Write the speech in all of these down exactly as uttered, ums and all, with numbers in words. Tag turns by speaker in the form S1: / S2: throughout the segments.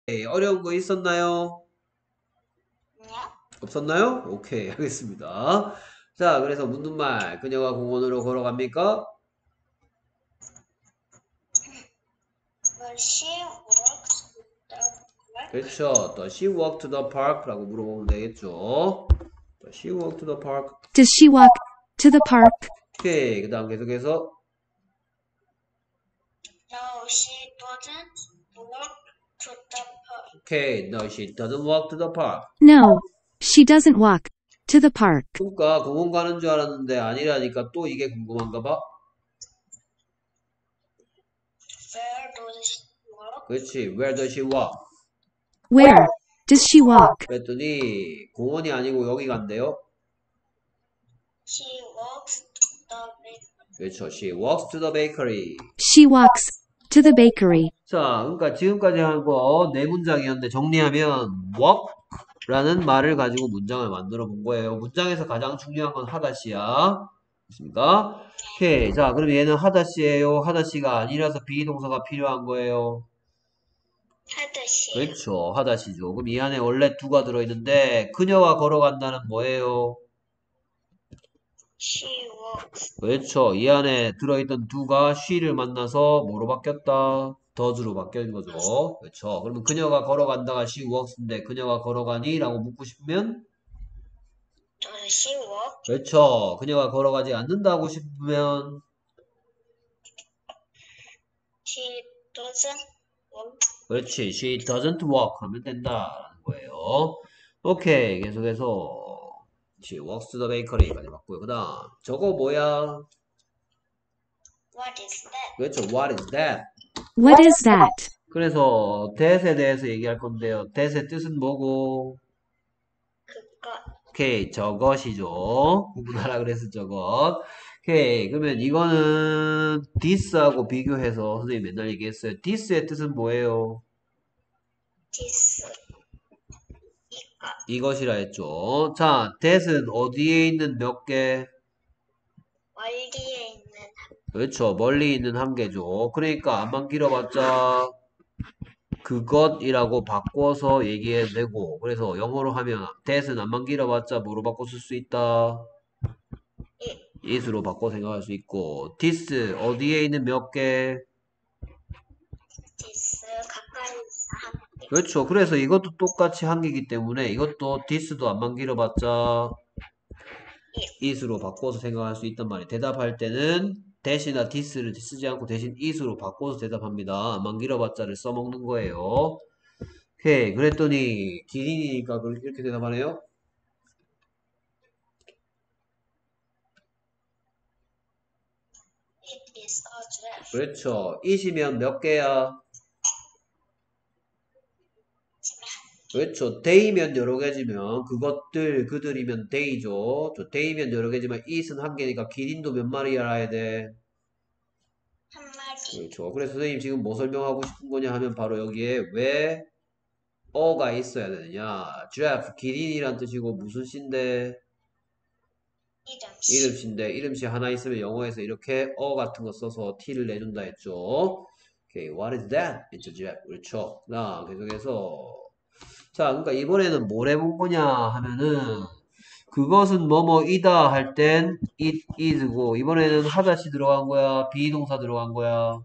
S1: 에이, 어려운 거 있었나요?
S2: 네?
S1: 없었나요? 오케이, 하겠습니다. 자, 그래서 묻는 말, 그녀가 공원으로 걸어갑니까?
S2: Well, she works with the work.
S1: 그렇죠. Does she walk to the park? 라고 물어보면 되겠죠. Does she walk to the park?
S3: Does she walk to the park?
S1: 오케이, 그 다음 계속해서
S2: No, she doesn't work to the park.
S1: 오케이, no, she doesn't walk to the park.
S3: No, she doesn't walk to the park.
S1: 그러니까 공원 가는 줄 알았는데 아니라니까 또 이게 궁금한가 봐.
S2: Where does she work?
S1: 그렇지. Where does she walk?
S3: Where does she walk?
S1: 그랬더니 공원이 아니고 여기 간대요.
S2: She walks to the bakery.
S1: 그렇죠. She walks to the bakery.
S3: She walks to the bakery.
S1: 자, 그러니까 지금까지 한 거 네 문장이었는데 정리하면 walk라는 말을 가지고 문장을 만들어 본 거예요. 문장에서 가장 중요한 건 하다시야. 됐습니까? 오케이. 자, 그럼 얘는 하다시예요. 하다시가 아니라서 비동사가 필요한 거예요.
S2: 하듯이.
S1: 그렇죠. 하다시죠. 그럼 이 안에 원래 두가 들어있는데 그녀가 걸어간다는 뭐예요?
S2: She walks.
S1: 그렇죠. 이 안에 들어있던 두가 she를 만나서 뭐로 바뀌었다? does로 바뀐 거죠. 그렇죠. 그러면 그녀가 걸어간다가 she walks인데 그녀가 걸어가니? 라고 묻고 싶으면
S2: Does she walk?
S1: 그렇죠. 그녀가 걸어가지 않는다고 싶으면
S2: She doesn't walk.
S1: 그렇지. she doesn't walk 하면 된다라는 거예요. 오케이. 계속해서 she walks to the bakery까지 봤고요. 그 다음 저거 뭐야?
S2: What is that?
S1: 그렇죠. What is that?
S3: What is that?
S1: 그래서 that에 대해서 얘기할 건데요. that의 뜻은 뭐고?
S2: 그것.
S1: 오케이, 저것이죠. 구분하라 그래서 저것. 오케이, 그러면 이거는 this하고 비교해서 선생님이 맨날 얘기했어요. this의 뜻은 뭐예요?
S2: This. 이것.
S1: 이것이라 했죠. 자, that은 어디에 있는 몇 개?
S2: 멀리에 있는
S1: 그렇죠. 멀리 있는 한 개죠. 그러니까 안만 길어봤자 그것이라고 바꿔서 얘기해도 되고 그래서 영어로 하면 that은 안만 길어봤자 뭐로 바꿔 쓸 수 있다?
S2: 이.
S1: it으로 바꿔 생각할 수 있고 this 어디에 있는 몇 개?
S2: this 가까이 있는 한 개.
S1: 그렇죠. 그래서 이것도 똑같이 한 개이기 때문에 이것도 this도 안만 길어봤자 it으로 바꿔서 생각할 수 있단 말이에요. 대답할 때는 that이나 this를 쓰지 않고 대신 it으로 바꿔서 대답합니다. 안만 길어봤자를 써먹는 거예요. 오케이. 그랬더니 기린이니까 이렇게 대답하네요.
S2: It is a giraffe.
S1: 그렇죠. it이면 몇 개야? 그렇죠. they면 여러 개지면 그것들, 그들이면 they죠. 저 they면 여러 개지만 it은 한 개니까 기린도 몇 마리 알아야 돼?
S2: 한 마리.
S1: 그렇죠. 그래서 선생님 지금 뭐 설명하고 싶은 거냐 하면 바로 여기에 왜 어가 있어야 되느냐. giraffe, 기린이란 뜻이고 무슨 씨인데?
S2: 이름씨.
S1: 이름씨인데 이름씨 하나 있으면 영어에서 이렇게 어 같은 거 써서 t를 내준다 했죠. 오케이, what is that? It's a giraffe. 그렇죠. 나 계속해서 자, 그러니까 이번에는 뭘 해본 거냐 하면은 그것은 뭐뭐이다 할 땐 it is고 이번에는 하다시 들어간 거야, 비동사 들어간 거야.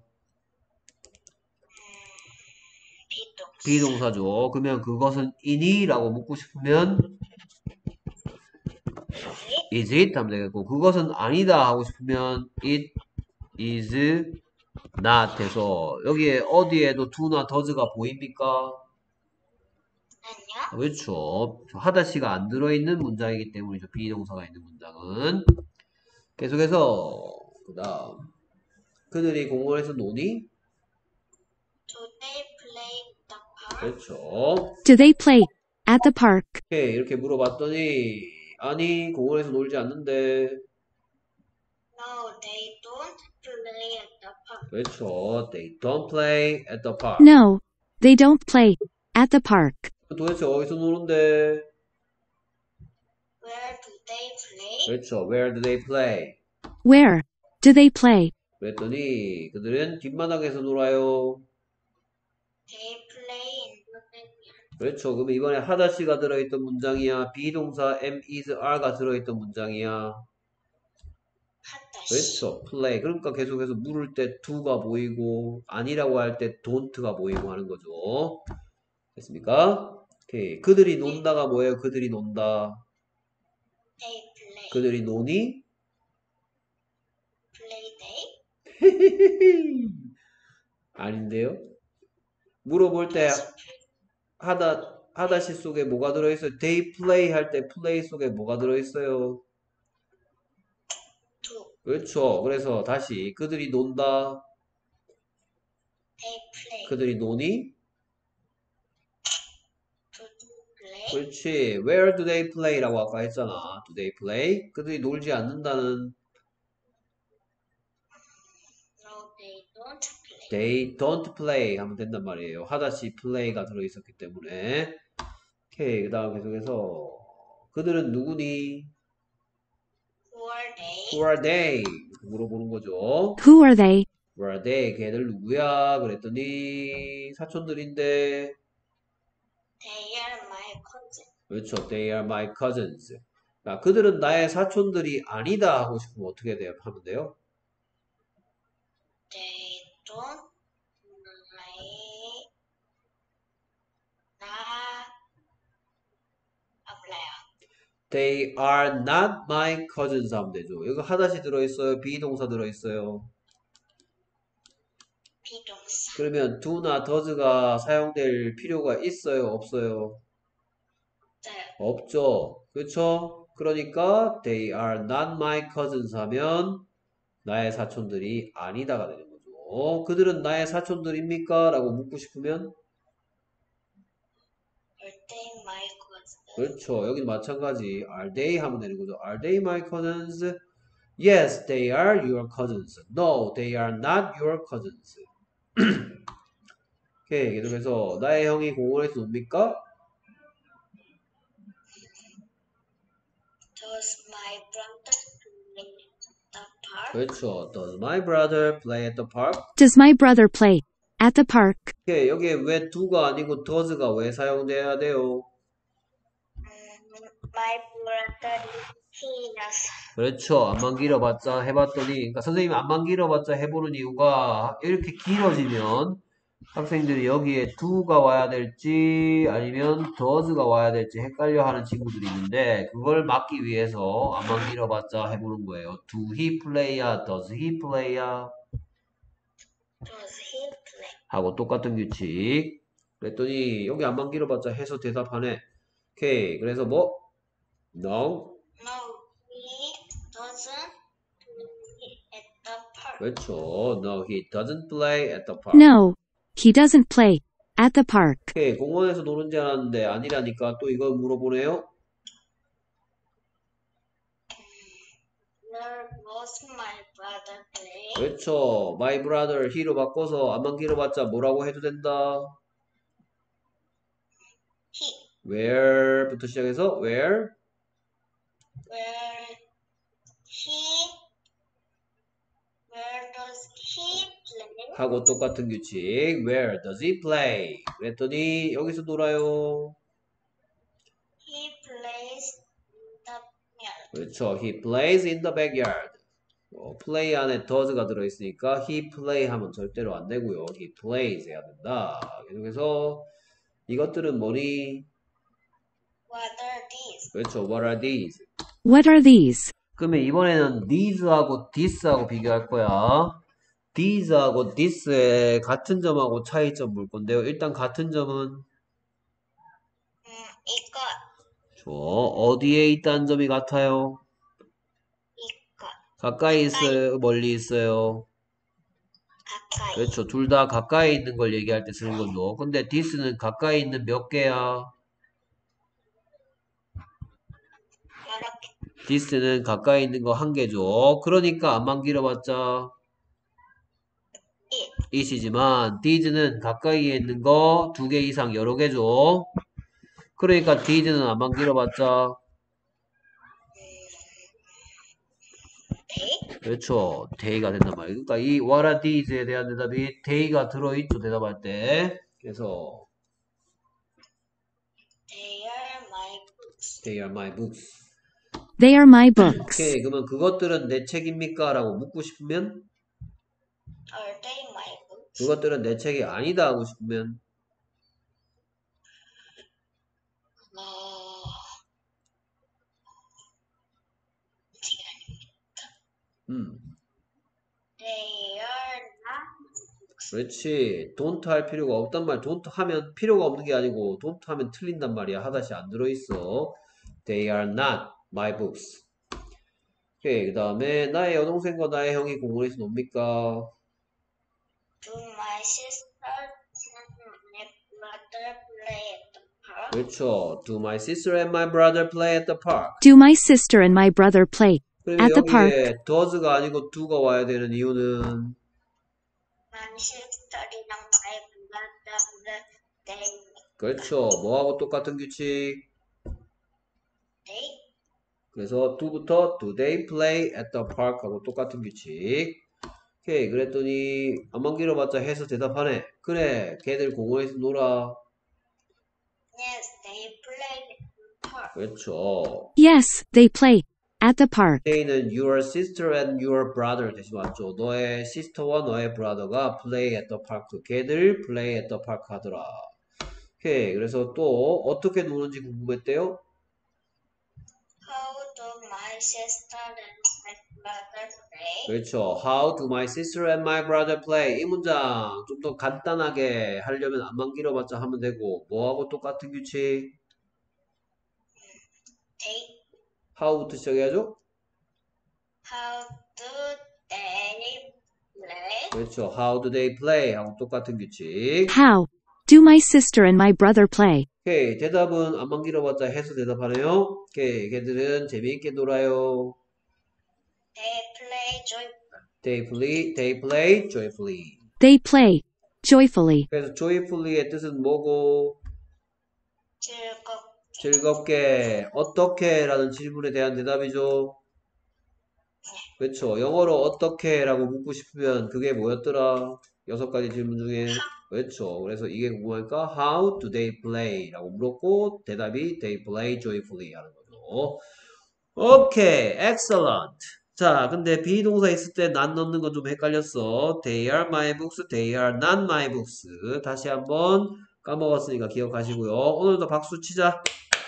S2: 비동사.
S1: 비동사죠. 그러면 그것은 이니? 라고 묻고 싶으면 is it? 하면 되겠고 그것은 아니다 하고 싶으면 it is not 해서 여기에 어디에도 do나 does가 보입니까?
S2: 아니요.
S1: 그렇죠. 하다시가 안 들어있는 문장이기 때문이죠. 비동사가 있는 문장은. 계속해서 그 다음 그들이 공원에서 노니?
S2: Do they play the park?
S1: 그렇죠.
S3: Do they play at the park?
S1: 오케이, 이렇게 물어봤더니 아니 공원에서 놀지 않는데
S2: No, they don't play at the park.
S1: 그렇죠. They don't play at the park.
S3: No, they don't play at the park.
S1: 도대체 어디서 노는데?
S2: Where do they play?
S1: 그렇죠. Where do they play?
S3: Where do they play?
S1: 그랬더니 그들은 뒷마당에서 놀아요.
S2: They play in the
S1: 그렇죠. 그럼 이번에 하다시가 들어있던 문장이야. 비동사 am, is, are가 들어있던 문장이야.
S2: 하다시.
S1: 그렇죠. play. 그러니까 계속해서 물을 때 do가 보이고 아니라고 할 때 don't가 보이고 하는 거죠. 됐습니까? 오케이. 그들이 논다가 뭐예요? 그들이 논다.
S2: They play.
S1: 그들이 노니?
S2: Play they.
S1: 아닌데요? 물어볼 때 하다 하다시 속에 뭐가 들어있어요? they play 할 때 play 속에 뭐가 들어있어요?
S2: Do.
S1: 그렇죠. 그래서 다시 그들이 논다.
S2: They play.
S1: 그들이 노니?
S2: Do play.
S1: 그렇지. Where do they play라고 아까 했잖아. Do they play? 그들이 놀지 않는다는
S2: No, they don't play.
S1: they don't play 하면 된단 말이에요. 하다시 play가 들어있었기 때문에. 오케이. 그 다음 계속해서 그들은 누구니?
S2: Who are they?
S1: Who are they? 물어보는 거죠.
S3: Who are they?
S1: Who are they? 걔들 누구야? 그랬더니 사촌들인데
S2: They are my cousin.
S1: 그렇죠. They are my cousins. 자, 그들은 나의 사촌들이 아니다 하고 싶으면 어떻게 돼요? 하면 돼요?
S2: They don't play. 나 아플라요.
S1: They are not my cousins 하면 되죠. 여기 하다시 들어있어요? 비동사 들어있어요?
S2: 비동사.
S1: 그러면 do나 does가 사용될 필요가 있어요? 없어요?
S2: 네.
S1: 없죠. 그렇죠? 그러니까 they are not my cousins 하면 나의 사촌들이 아니다가 되는 거죠. 그들은 나의 사촌들입니까? 라고 묻고 싶으면
S2: Are they my cousin?
S1: 그렇죠. 여기는 마찬가지. Are they 하면 되는 거죠. Are they my cousins? Yes, they are your cousins. No, they are not your cousins. 오케이. 계속해서 나의 형이 공원에서 놉니까?
S2: Does my brother play the park?
S1: 그렇죠. Does my brother play at the park?
S3: Does my brother play at the park?
S1: 오케이. 여기에 왜 do가 아니고 does가 왜 사용돼야 돼요?
S2: 음, my brother is
S1: 그렇죠. 안만 길어봤자 해봤더니, 그러니까 선생님이 안만 길어봤자 해보는 이유가 이렇게 길어지면 학생들이 여기에 do가 와야 될지 아니면 does가 와야 될지 헷갈려 하는 친구들이 있는데 그걸 막기 위해서 안만 길어봤자 해보는 거예요. Do he play야? Does he play야?
S2: Does he play?
S1: 하고 똑같은 규칙. 그랬더니 여기 안만 길어봤자 해서 대답하네. 오케이. 그래서 뭐? No.
S2: No, he doesn't play at the park.
S1: 그렇죠. No, he doesn't play at the park.
S3: No, he doesn't play at the park.
S1: 오케이, 공원에서 노는지 알았는데 아니라니까 또 이걸 물어보네요.
S2: Where does my brother play?
S1: 그렇죠. My brother, he로 바꿔서 안만 길어봤자 뭐라고 해도 된다.
S2: He.
S1: Where부터 시작해서 where?
S2: Where he. Where does he play?
S1: 하고 똑같은 규칙. Where does he play? 그랬더니 여기서 놀아요.
S2: He plays in the yard.
S1: 그렇죠. He plays in the backyard. 어, play 안에 does가 들어있으니까 he play 하면 절대로 안 되고요. he plays 해야 된다. 계속해서 이것들은 뭐니?
S2: What are these?
S1: 그렇죠. What are these?
S3: What are these?
S1: 그러면 이번에는 these하고 this하고 비교할 거야. these하고 this의 같은 점하고 차이점 볼 건데요. 일단 같은 점은
S2: 음, 이거,
S1: 저 어디에 있다는 점이 같아요?
S2: 이거,
S1: 가까이 있어요? 멀리 있어요?
S2: 가까이.
S1: 그렇죠. 둘 다 가까이 있는 걸 얘기할 때 쓰는 거죠. 근데 this는 가까이 있는 몇 개야?
S2: 여러 개.
S1: this는 가까이 있는 거 한 개죠. 그러니까 안만 길어봤자
S2: 일.
S1: it이지만 these는 가까이에 있는 거 두 개 이상 여러 개죠. 그러니까 these는 안만 길어봤자
S2: they.
S1: 그렇죠. they가 된단 말이에요. 그러니까 이 what are these에 대한 대답이 they가 들어있죠. 대답할 때. 그래서
S2: They are my books.
S1: They are my books.
S3: They are my books.
S1: 오케이, 그러면 그것들은 내 책입니까? 라고 묻고 싶으면
S2: Are they my books?
S1: 그것들은 내 책이 아니다 하고 싶으면
S2: 어,
S1: 음,
S2: they are not my books.
S1: 그렇지. don't 할 필요가 없단 말. don't 하면 필요가 없는 게 아니고 don't 하면 틀린단 말이야. 하다시 안 들어있어. They are not my books. 오케이, 그 다음에 나의 여동생과 나의 형이 공원에서 놉니까?
S2: Do my sister and my brother play at the park?
S1: 그렇죠. Do my sister and my brother play at the park?
S3: Do my sister and my brother play
S1: 그러면
S3: at the park?
S1: 여기에 does가 아니고 do가 와야 되는 이유는
S2: My sister이랑 my brother they
S1: 그렇죠. 뭐하고 똑같은 규칙?
S2: they
S1: 그래서 do부터 do they play at the park 하고 똑같은 규칙. 오케이, 그랬더니 안만 길어봤자 해서 대답하네. 그래, 걔들 공원에서 놀아.
S2: yes they play at the park.
S1: 그렇죠.
S3: Yes, they play at the park.
S1: they는 your sister and your brother 대신 왔죠. 너의 sister와 너의 brother가 play at the park. 걔들 play at the park 하더라. 오케이, 그래서 또 어떻게 노는지 궁금했대요?
S2: How do my sister and my brother play?
S1: 그렇죠. How do my sister and my brother play? 이 문장 좀 더 간단하게 하려면 안만 길어봤자 하면 되고 뭐하고 똑같은 규칙?
S2: They
S1: how부터 시작해야죠?
S2: how do they play?
S1: 그렇죠. How do they play? 하고 똑같은 규칙.
S3: How do my sister and my brother play?
S1: 오케이, 대답은 안만 길어봤자 해서 대답하네요. 오케이, 걔들은 재미있게 놀아요.
S2: They play joyful.
S1: They play, they play joyfully.
S3: They play joyfully.
S1: 그래서 joyfully의 뜻은 뭐고?
S2: 즐겁.
S1: 즐겁게, 어떻게? 라는 질문에 대한 대답이죠. 그렇죠. 영어로 어떻게? 라고 묻고 싶으면 그게 뭐였더라? 여섯 가지 질문 중에. 그렇죠. 그래서 이게 궁금하니까 How do they play? 라고 물었고 대답이 They play joyfully 하는 거죠. 오케이, excellent. 자, 근데 비동사 있을 때 not 넣는 건 좀 헷갈렸어. They are my books, they are not my books. 다시 한번 까먹었으니까 기억하시고요. 오늘도 박수 치자.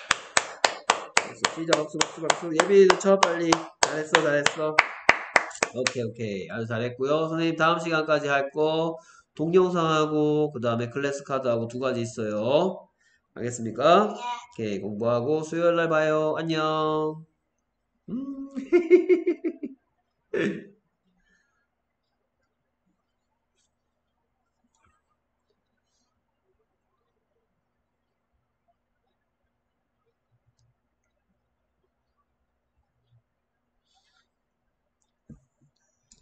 S1: 박수 치자, 박수, 박수, 박수. 예빈이도 쳐, 빨리. 잘했어, 잘했어. 오케이, 오케이. 아주 잘했고요. 선생님 다음 시간까지 할 거 동영상하고 그 다음에 클래스 카드하고 두 가지 있어요. 알겠습니까? 오케이, 공부하고 수요일 날 봐요. 안녕. 음.